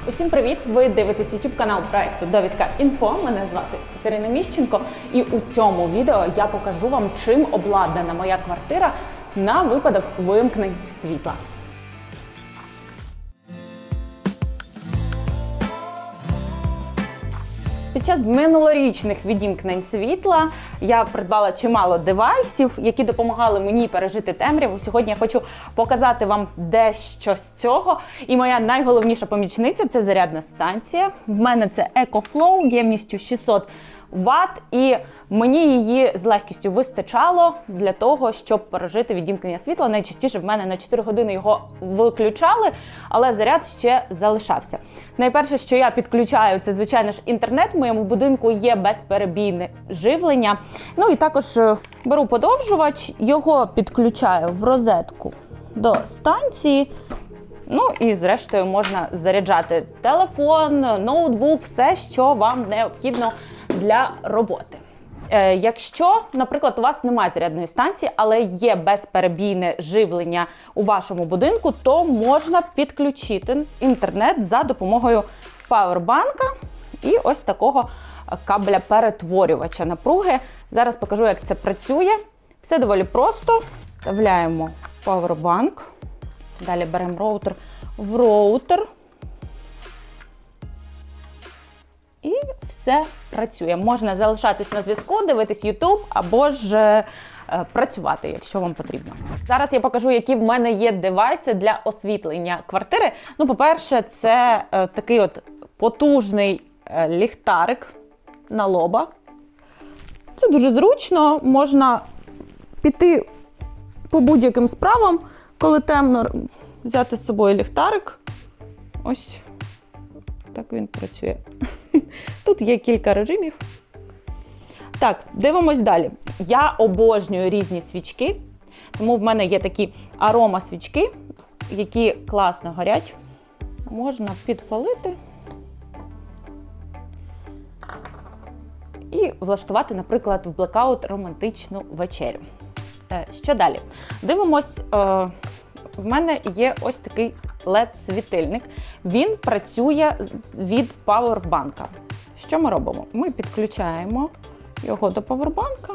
Усім привіт! Ви дивитесь YouTube канал проекту Довідка Інфо. Мене звати Катерина Міщенко. І у цьому відео я покажу вам, чим обладнана моя квартира на випадок вимкнень світла. Під час минулорічних відімкнень світла я придбала чимало девайсів, які допомагали мені пережити темряву. Сьогодні я хочу показати вам дещо з цього. І моя найголовніша помічниця – це зарядна станція. В мене це EcoFlow ємністю 600 Вт, і мені її з легкістю вистачало для того, щоб пережити відімкнення світла. Найчастіше в мене на 4 години його виключали, але заряд ще залишався. Найперше, що я підключаю, це, звичайно ж, інтернет. В моєму будинку є безперебійне живлення. Ну і також беру подовжувач, його підключаю в розетку до станції. Ну і зрештою можна заряджати телефон, ноутбук, все, що вам необхідно для роботи. Якщо, наприклад, у вас немає зарядної станції, але є безперебійне живлення у вашому будинку, то можна підключити інтернет за допомогою павербанка і ось такого кабеля-перетворювача напруги. Зараз покажу, як це працює. Все доволі просто. Вставляємо павербанк. Далі беремо роутер в роутер. І все працює. Можна залишатись на зв'язку, дивитись YouTube або ж працювати, якщо вам потрібно. Зараз я покажу, які в мене є девайси для освітлення квартири. Ну, по-перше, це такий от потужний ліхтарик на лоба. Це дуже зручно, можна піти по будь-яким справам, коли темно, взяти з собою ліхтарик. Ось так він працює. Тут є кілька режимів. Так, дивимось далі. Я обожнюю різні свічки, тому в мене є такі арома-свічки, які класно горять. Можна підпалити і влаштувати, наприклад, в блекаут романтичну вечерю. Що далі? Дивимось, в мене є ось такий LED-світильник. Він працює від павербанка. Що ми робимо? Ми підключаємо його до павербанка.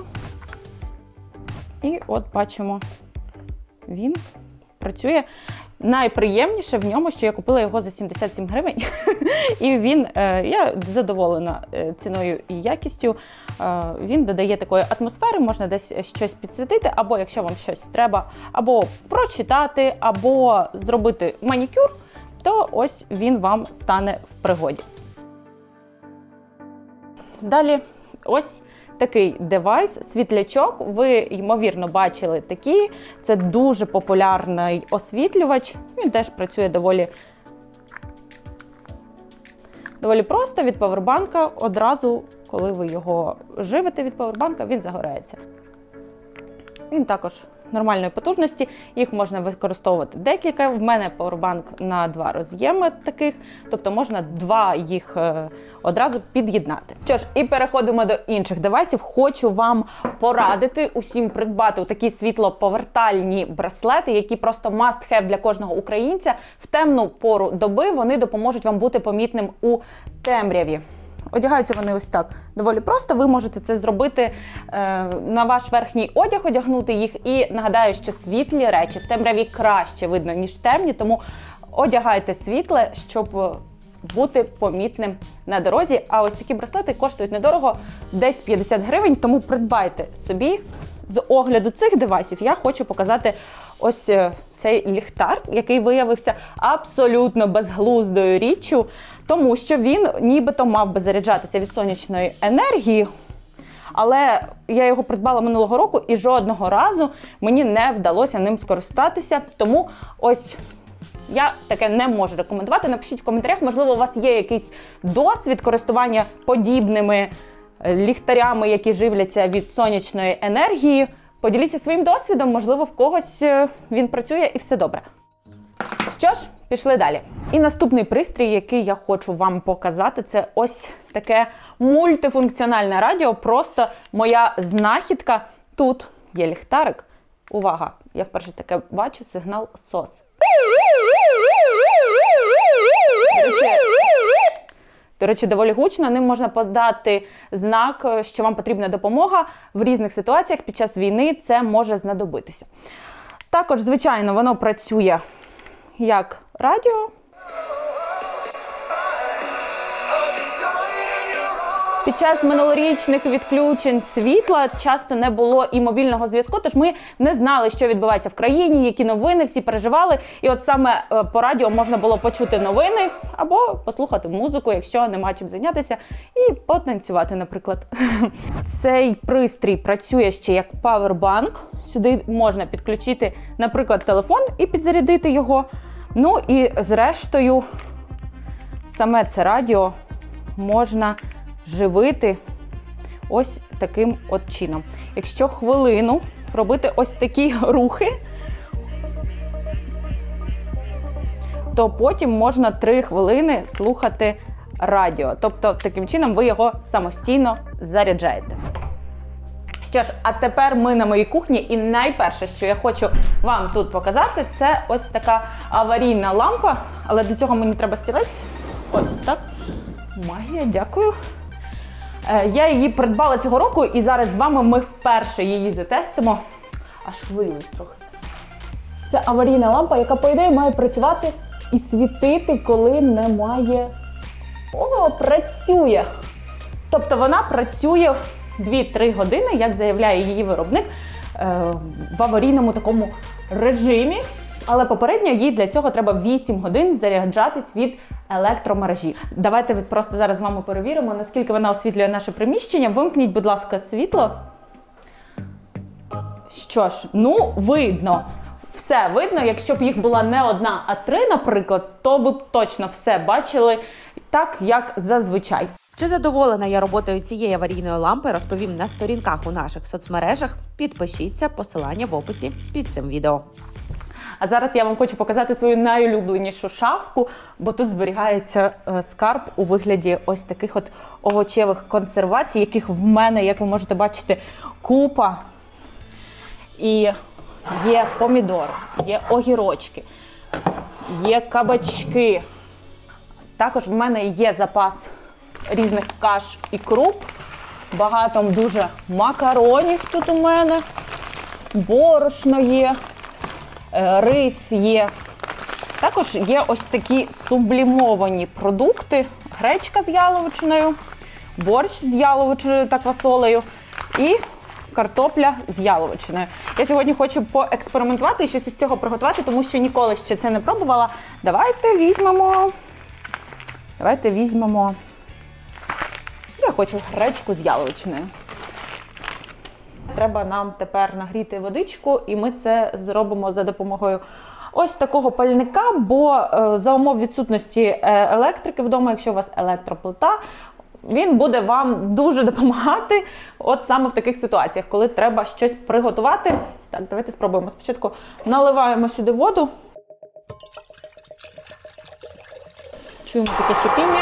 І от бачимо, він працює. Найприємніше в ньому, що я купила його за 77 гривень. І він, я задоволена ціною і якістю. Він додає такої атмосфери, можна десь щось підсвітити, або якщо вам щось треба, або прочитати, або зробити манікюр, то ось він вам стане в пригоді. Далі ось такий девайс, світлячок. Ви, ймовірно, бачили такі. Це дуже популярний освітлювач. Він теж працює доволі просто від павербанка. Одразу, коли ви його живите від павербанка, він загорається. Він також нормальної потужності, їх можна використовувати декілька. В мене павербанк на 2 роз'єми таких, тобто можна 2 їх одразу під'єднати. Що ж, і переходимо до інших девайсів. Хочу вам порадити усім придбати такі світлоповертальні браслети, які просто must have для кожного українця. В темну пору доби вони допоможуть вам бути помітним у темряві. Одягаються вони ось так доволі просто. Ви можете це зробити на ваш верхній одяг, одягнути їх. І нагадаю, що світлі речі в темряві краще видно, ніж темні. Тому одягайте світле, щоб бути помітним на дорозі. А ось такі браслети коштують недорого, десь 50 гривень. Тому придбайте собі. З огляду цих девайсів я хочу показати ось цей ліхтар, який виявився абсолютно безглуздою річчю, тому що він нібито мав би заряджатися від сонячної енергії, але я його придбала минулого року і жодного разу мені не вдалося ним скористатися, тому ось я таке не можу рекомендувати. Напишіть в коментарях, можливо, у вас є якийсь досвід користування подібними ліхтарями, які живляться від сонячної енергії. Поділіться своїм досвідом, можливо, в когось він працює і все добре. Що ж, пішли далі. І наступний пристрій, який я хочу вам показати, це ось таке мультифункціональне радіо, просто моя знахідка. Тут є ліхтарик. Увага, я вперше таке бачу, сигнал SOS. До речі, доволі гучно, ним можна подати знак, що вам потрібна допомога. В різних ситуаціях під час війни це може знадобитися. Також, звичайно, воно працює як радіо. Під час минулорічних відключень світла часто не було і мобільного зв'язку, тож ми не знали, що відбувається в країні, які новини, всі переживали. І от саме по радіо можна було почути новини або послухати музику, якщо нема чим зайнятися, і потанцювати, наприклад. Цей пристрій працює ще як павербанк. Сюди можна підключити, наприклад, телефон і підзарядити його. Ну і зрештою, саме це радіо можна живити ось таким от чином. Якщо хвилину робити ось такі рухи, то потім можна 3 хвилини слухати радіо. Тобто, таким чином ви його самостійно заряджаєте. Що ж, а тепер ми на моїй кухні, і найперше, що я хочу вам тут показати, це ось така аварійна лампа, але для цього мені треба стілець. Ось так. Магія, дякую. Я її придбала цього року, і зараз з вами ми вперше її затестимо. Аж хвилююсь трохи. Це аварійна лампа, яка, по ідеї, має працювати і світити, коли немає... О, працює! Тобто вона працює 2-3 години, як заявляє її виробник, в аварійному такому режимі. Але попередньо їй для цього треба 8 годин заряджатись від електромережі. Давайте просто зараз з вами перевіримо, наскільки вона освітлює наше приміщення. Вимкніть, будь ласка, світло. Що ж, ну, видно. Все видно. Якщо б їх була не одна, а 3, наприклад, то ви б точно все бачили так, як зазвичай. Чи задоволена я роботою цієї аварійної лампи, розповім на сторінках у наших соцмережах. Підпишіться, посилання в описі під цим відео. А зараз я вам хочу показати свою найулюбленішу шафку, бо тут зберігається скарб у вигляді ось таких от овочевих консервацій, яких в мене, як ви можете бачити, купа. І є помідори, є огірочки, є кабачки. Також в мене є запас різних каш і круп. Багато дуже макаронів тут у мене, борошно є. Рис є. Також є ось такі сублімовані продукти. Гречка з яловичиною, борщ з яловичиною та квасолею і картопля з яловичиною. Я сьогодні хочу поекспериментувати і щось із цього приготувати, тому що ніколи ще це не пробувала. Давайте візьмемо. Я хочу гречку з яловичиною. Треба нам тепер нагріти водичку, і ми це зробимо за допомогою ось такого пальника, бо за умов відсутності електрики вдома, якщо у вас електроплита, він буде вам дуже допомагати от саме в таких ситуаціях, коли треба щось приготувати. Так, давайте спробуємо. Спочатку наливаємо сюди воду. Чуємо таке шипіння.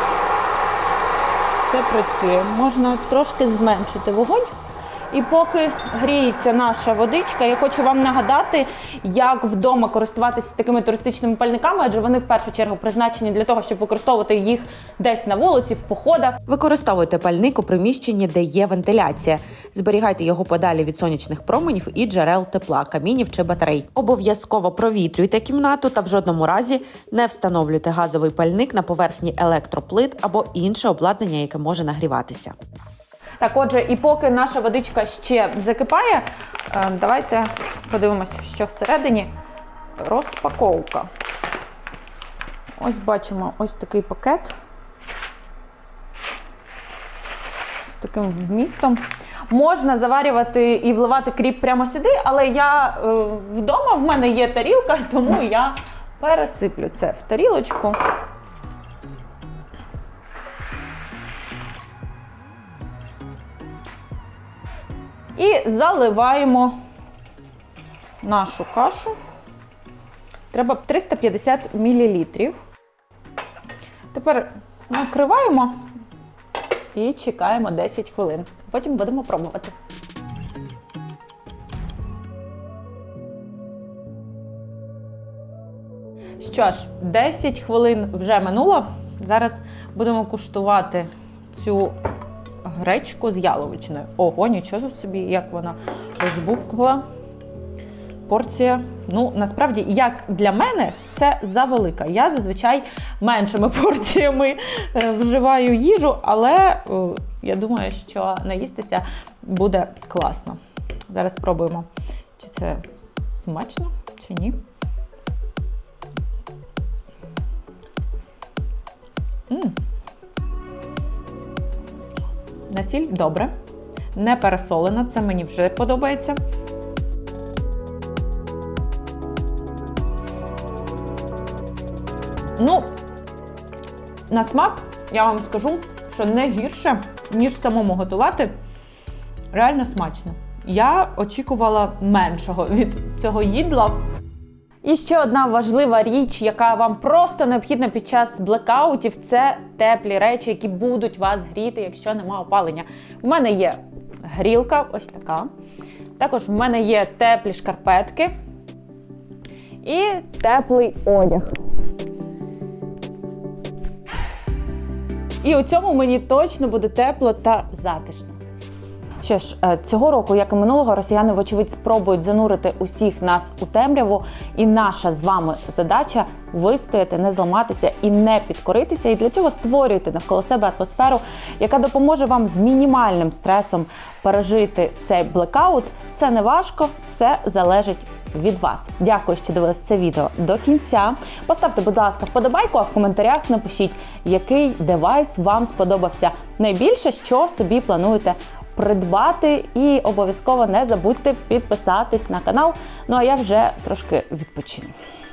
Все працює. Можна трошки зменшити вогонь. І поки гріється наша водичка, я хочу вам нагадати, як вдома користуватися такими туристичними пальниками, адже вони в першу чергу призначені для того, щоб використовувати їх десь на вулиці, в походах. Використовуйте пальник у приміщенні, де є вентиляція. Зберігайте його подалі від сонячних променів і джерел тепла, камінів чи батарей. Обов'язково провітрюйте кімнату та в жодному разі не встановлюйте газовий пальник на поверхні електроплит або інше обладнання, яке може нагріватися. Так, отже, і поки наша водичка ще закипає, давайте подивимося, що всередині. Розпаковка. Ось бачимо ось такий пакет з таким вмістом. Можна заварювати і вливати кріп прямо сюди, але я вдома, в мене є тарілка, тому я пересиплю це в тарілочку. І заливаємо нашу кашу. Треба 350 мл. Тепер накриваємо і чекаємо 10 хвилин. Потім будемо пробувати. Що ж, 10 хвилин вже минуло. Зараз будемо куштувати цю гречку з яловичиною. Ого, нічого собі, як вона розбухла. Порція, ну, насправді, як для мене, це завелика. Я зазвичай меншими порціями вживаю їжу, але я думаю, що наїстися буде класно. Зараз спробуємо, чи це смачно, чи ні. На сіль добре, не пересолена, це мені вже подобається. Ну, на смак, я вам скажу, що не гірше, ніж самому готувати. Реально смачно. Я очікувала меншого від цього їдла. І ще одна важлива річ, яка вам просто необхідна під час блекаутів, це теплі речі, які будуть вас гріти, якщо немає опалення. У мене є грілка, ось така. Також в мене є теплі шкарпетки і теплий одяг. І у цьому мені точно буде тепло та затишно. Що ж, цього року, як і минулого, росіяни, вочевидь, спробують занурити усіх нас у темряву. І наша з вами задача – вистояти, не зламатися і не підкоритися. І для цього створюйте навколо себе атмосферу, яка допоможе вам з мінімальним стресом пережити цей блекаут. Це не важко, все залежить від вас. Дякую, що дивились це відео до кінця. Поставте, будь ласка, вподобайку, а в коментарях напишіть, який девайс вам сподобався найбільше, що собі плануєте придбати, і обов'язково не забудьте підписатись на канал. Ну а я вже трошки відпочину.